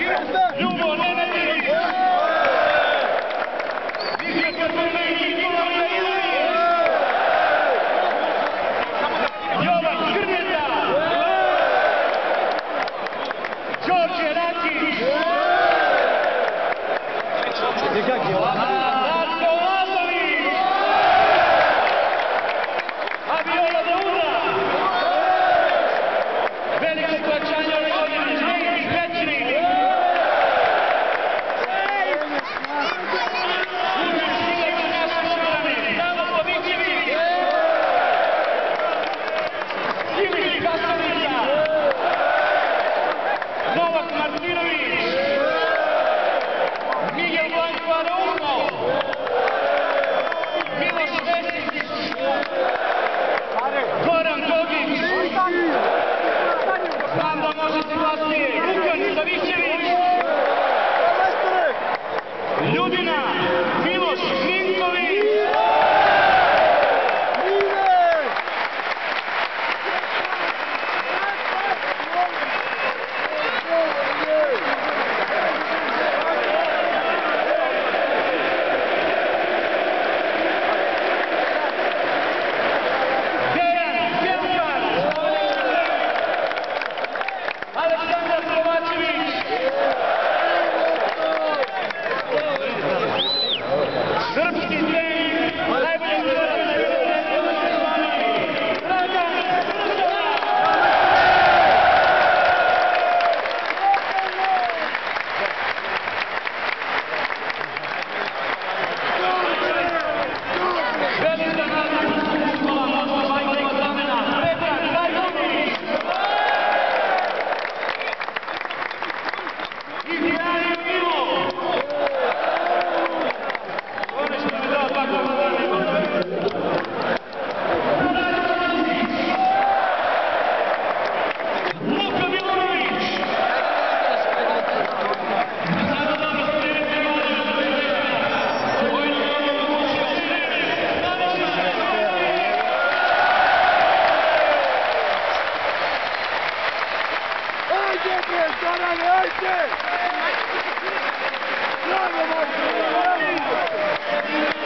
Ljubo Nenadić, Viktor Katarina i Nikola Milinović, Jovan Krneta, Đorđe Rakić, Darko Lazović, Aviola Dauda, veliko plaćanje ove godine, Željko Pečnik, Novak Martinović, Miguel Blanco Araujo, Miloš Vesić, Goran Gogić, znam da možete glasnije, Lukan Savićević, Ljudina, Miloš Ninković, Aleksandar Kovačević, srpski trening, najbolji Dragan Srđana. Velika nagrada škola Moskva Bajkova Zamena, Predrag Zajković, Izjani Milo. Ono što mi dao tako zadanje. Luka Milović. Sada damo sljedeće važne predstavljanja. Vojno govor u Šešire. Najveći predstavljanje. Ajde, bre, Zorane, ajde! Bravo, Marko!